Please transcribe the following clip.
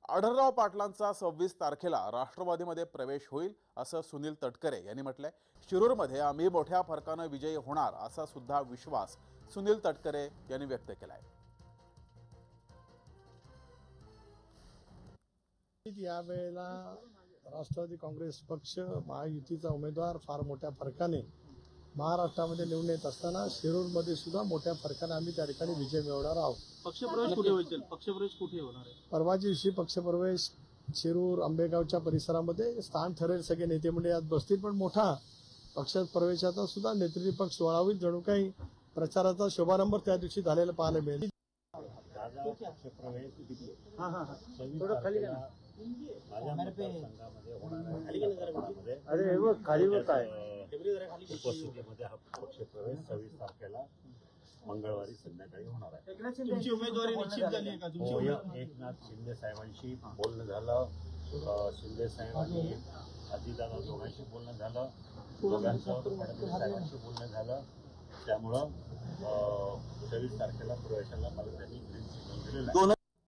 आढळराव पाटलांचा 26 तारखेला राष्ट्रवादीमध्ये प्रवेश होईल असं सुनील तटकरे यांनी म्हटलंय। शिरूरमध्ये आम्ही मोठ्या फरकाने विजयी होणार असा सुद्धा विश्वास सुनील तटकरे यांनी व्यक्त केलाय। यावेळेला राष्ट्रवादी काँग्रेस पक्ष महायुतीचा उमेदवार फार मोठ्या फरकाने महाराष्ट्रामध्ये निवडून येत असताना शिरूरमध्ये सुद्धा मोठ्या फरकाने आम्ही त्या ठिकाणी विजय मिळवणार आहोत। पक्षप्रवेश कुठे होईल? पक्षप्रवेश कुठे होणार आहे? परवाच्या दिवशी पक्षप्रवेश शिरूर आंबेगावच्या परिसरामध्ये स्थान ठरेल। सगळे नेते मंडळी आज बसतील, पण मोठा पक्ष प्रवेशाचा सुद्धा नेतृत्व सोहळा होईल। जणू काही प्रचाराचा शुभारंभ त्या दिवशी झालेला पाहायला मिळेल। अरे वो खाली होता है उपस्थितीमध्ये हा पक्षप्रवेश 26 तारखेला मंगळवारी संध्याकाळी होणार आहे। तुमची उमेदवारी निश्चित झाली आहे का? तुमची एकनाथ शिंदे साहेबांशी बोलणं झालं, शिंदे साहेबांनी अजितदादा दोघांशी बोलणं झालं, दोघांचं फडणवीस साहेबांशी बोलणं झालं। त्यामुळं 26 तारखेला प्रवेशाला मला त्यांनी ग्रीन सिग्नल दिलेला आहे।